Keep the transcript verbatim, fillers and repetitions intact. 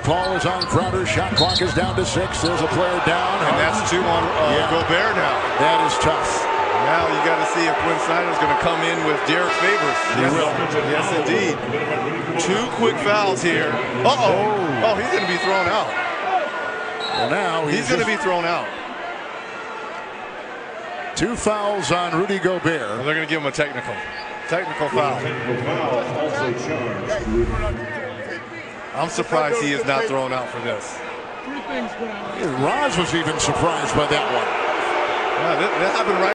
call is on Crowder. Shot clock is down to six. There's a player down. And that's two on uh, yeah. Gobert now. That is tough. Now you got to see if Quinn Snyder's going to come in with Derek Favors. He yes, will. Yes, indeed. Two quick fouls here. Uh-oh. Oh, oh he's going to be thrown out. Well, now he's, he's going to be thrown out. Two fouls on Rudy Gobert. Well, they're going to give him a technical. Technical foul. I'm surprised he is not thrown out for this. Roz was even surprised by that one. Yeah, that, that happened right.